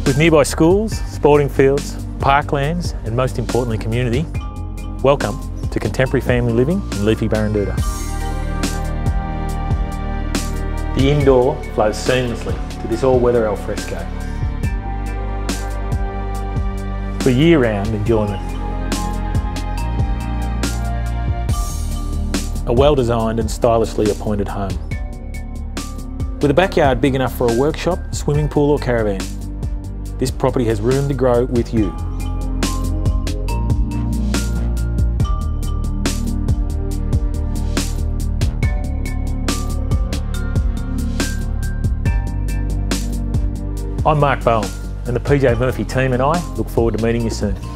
With nearby schools, sporting fields, parklands and most importantly community, welcome to contemporary family living in leafy Baranduda. The indoor flows seamlessly to this all-weather alfresco for year-round enjoyment. A well-designed and stylishly appointed home. With a backyard big enough for a workshop, swimming pool or caravan, this property has room to grow with you. I'm Mark Bowen, and the PJ Murphy team and I look forward to meeting you soon.